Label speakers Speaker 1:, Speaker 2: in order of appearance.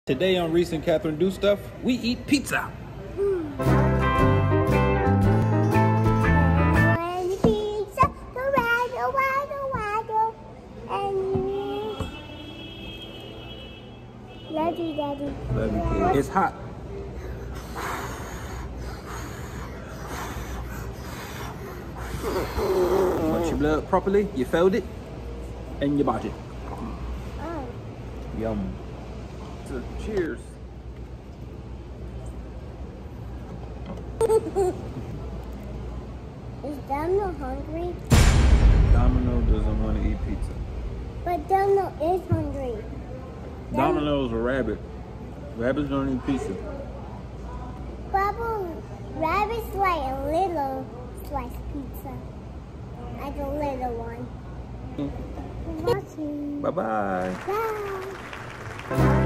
Speaker 1: Today on Reese and Catherine Do Stuff, we eat pizza.
Speaker 2: Love you, Daddy.
Speaker 1: Love you, kid. It's hot. Once you blow it properly, you fold it, and you bought it.
Speaker 2: Oh.
Speaker 1: Yum. So, cheers.
Speaker 2: Is Domino hungry?
Speaker 1: Domino doesn't want to eat pizza.
Speaker 2: But Domino is hungry.
Speaker 1: Domino's a rabbit. Rabbits don't eat pizza.
Speaker 2: Bubble Rabbit's like a little slice pizza. Like a little one. Watching.
Speaker 1: Bye-bye.
Speaker 2: Bye.